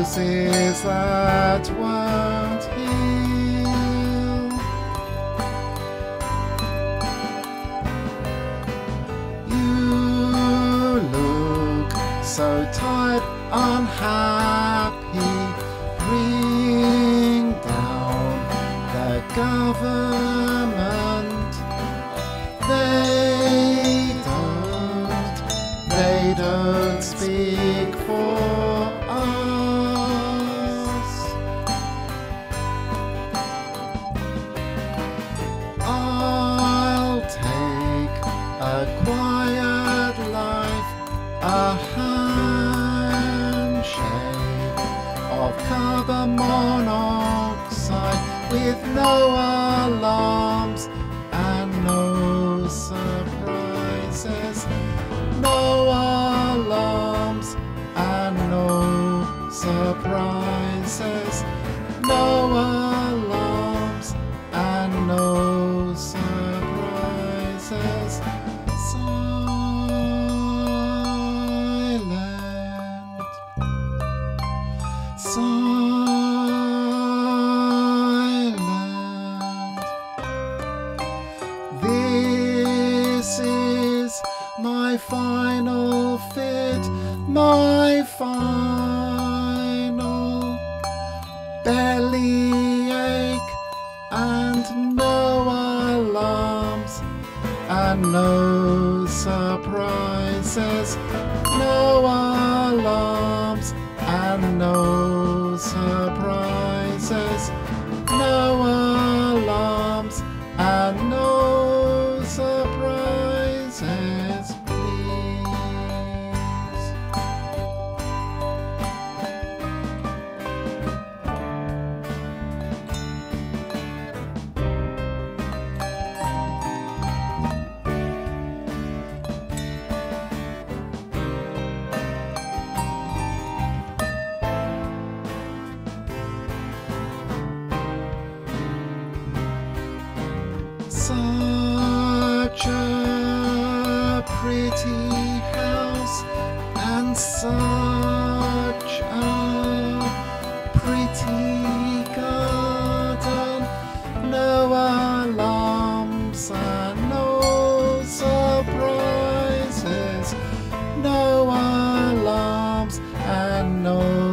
bruises that won't heal. You look so tired, unhappy. Bring down the government. They don't speak for us. I'll take a quiet life, a handshake of carbon monoxide with no alarms and no surprises. No alarms and no surprises. No alarms and no surprises. Silent. Silent. This is my final fit, my final bellyache, and no alarms and no surprises. No alarms and no surprises. No alarms and no surprises, please. Such a pretty house and such a pretty garden. No alarms and no surprises. No alarms and no